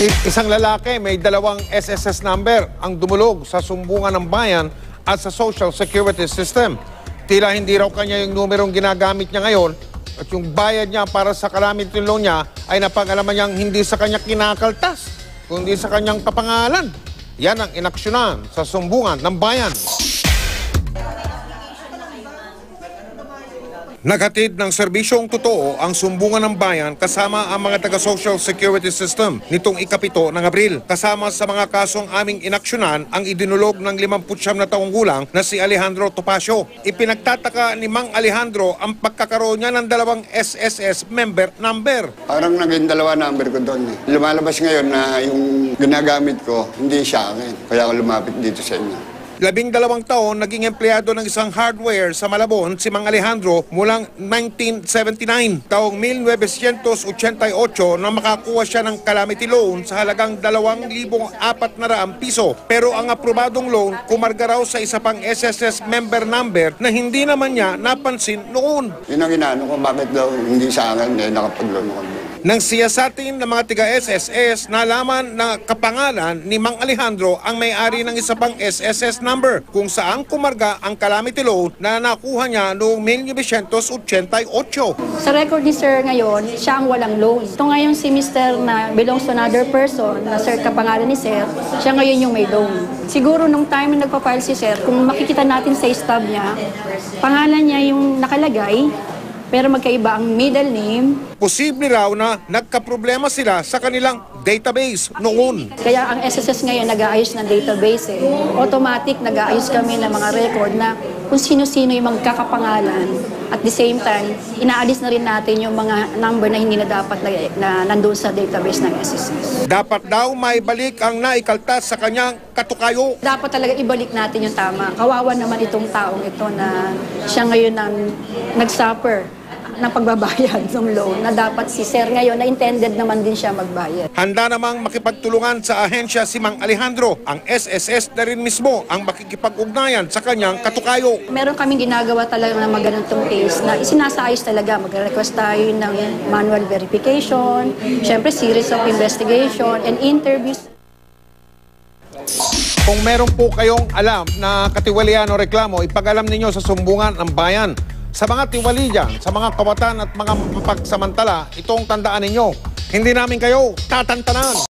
Isang lalaki may dalawang SSS number ang dumulog sa sumbungan ng bayan at sa Social Security System. Tila hindi raw kanya yung numerong ginagamit niya ngayon at yung bayad niya para sa calamity loan niya ay napag-alaman niyang hindi sa kanya kinakaltas, kundi sa kanyang kapangalan. Yan ang inaksyonan sa sumbungan ng bayan. Naghatid ng serbisyong totoo ang sumbungan ng bayan kasama ang mga taga-Social Security System nitong ika-7 ng Abril. Kasama sa mga kasong aming inaksyonan ang idinulog ng 59 na taong gulang na si Alejandro Topacio. Ipinagtataka ni Mang Alejandro ang pagkakaroon niya ng dalawang SSS member number. Parang naging dalawa number ko doon. Lumalabas ngayon na yung ginagamit ko, hindi siya akin. Kaya ako lumapit dito sa inyo. 12 taon naging empleyado ng isang hardware sa Malabon si Mang Alejandro mulang 1979. Taong 1988 na makakuha siya ng calamity loan sa halagang 2,400 piso. Pero ang aprobadong loan kumarga raw sa isa pang SSS member number na hindi naman niya napansin noon. Yun ang inaano ko, bakit daw hindi sa akin, nakapag-loan ako. Nang siyasatin ng mga tiga-SSS, nalaman na kapangalan ni Mang Alejandro ang may-ari ng isa pang SSS number kung saan kumarga ang calamity loan na nakuha niya noong 1988. Sa record ni Sir ngayon, siya ang walang loan. Ito ngayon si Mr. na belongs to another person, na Sir kapangalan ni Sir, siya ngayon yung may loan. Siguro nung time na nagpa-file si Sir, kung makikita natin sa stub niya, pangalan niya yung nakalagay, pero magkaiba ang middle name. Posible raw na nagkaproblema sila sa kanilang database noon. Kaya ang SSS ngayon nag-aayos ng database. Automatic nag-aayos kami ng mga record na kung sino-sino yung magkakapangalan. At the same time, inaalis na rin natin yung mga number na hindi na dapat na nandun sa database ng SSS. Dapat daw may balik ang naikaltas sa kanyang katukayo. Dapat talaga ibalik natin yung tama. Kawawa naman itong taong ito na siya ngayon ang nag-suffer ng pagbabayad ng loan na dapat si Sir ngayon na intended naman din siya magbayad. Handa namang makipagtulungan sa ahensya si Mang Alejandro. Ang SSS na rin mismo ang makikipag-ugnayan sa kanyang katukayo. Meron kaming ginagawa talaga ng mga ganitong case na isinasaayos talaga. Mag-request tayo ng manual verification, syempre series of investigation and interviews. Kung meron po kayong alam na katiwalian o reklamo, ipag-alam ninyo sa sumbungan ng bayan. Sa mga tiwali dyan, sa mga kawatan at mga mapagsamantala, itong tandaan ninyo, hindi namin kayo tatantanan.